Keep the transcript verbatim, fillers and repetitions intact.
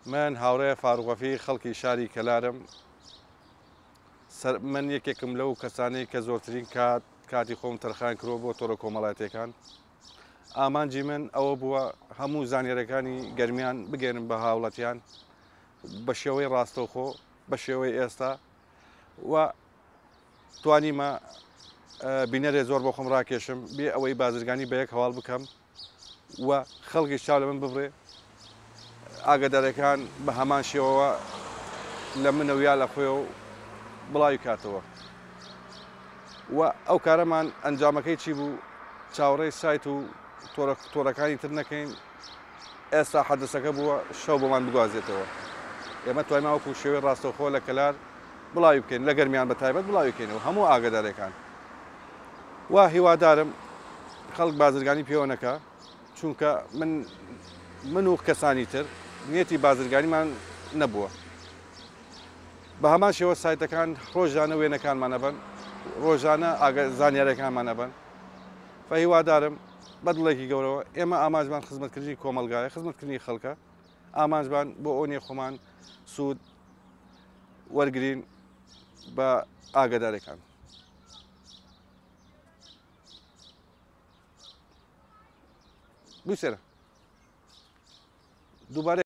من هاوڕێ فاروقەفی خەڵکی شاری کەلارم. من یەکێکم لەو کەسانەی کە زۆرترین کات کاتی خۆم تەرخان کرۆ بۆ تۆڕە کۆمەڵایەتەکان. ئامانجی من ئەوە بووە هەموو زانیێرەکانی گەرمیان بگەێنم بە هاوڵەتیان بە شێوەی ڕاستەوخۆ بە شێوەی ئێستا و توانیمە بینەرێ زۆر بۆ خۆم ڕاکێشم بێ ئەوەی بازرگانی بە یەک هەواڵ بکەم و خەڵکی چاو لە من ببڕێ ئاگادارەکان بە هەمان شێوەوە لە منەویا لە خۆی و بڵاوی کاتەوە و ئەو کارەمان ئەنجامەکەی چی بوو چاوەڕێی سایت و تۆڕەکانی تر نەکەین. ئێستا حەدەسەکە بووە شەو بۆمان بگوازێتەوە. ئێمە توانین وەکو شێوەی ڕاستەوخۆ لە کەلار بڵاوی بکەین لە گەرمیان بە تایبەت بڵاوی بکەینەوە هەموو ئاگادارەکان. وا هیوادارم خەڵک بازرگانی پێوە نەکا چونکە من من و کەسانی تر نیەتی بازرگانیمان نەبووە. بە هەمان شێوە سایتەکان ڕۆژانە وێنەکانمانە بن ڕۆژانە زانیارەکانمانە بن. فهیوادارم بەدڵێکی گەورەوە ئێمە ئاماژمان خزمەتکردنی کۆمەلگایە خزمەتکردنی خەڵکە ئاماژمان بۆ ئەوەیە خۆمان سوود وەرگرین بە ئاگادارەکان. بوسێرە دووبارە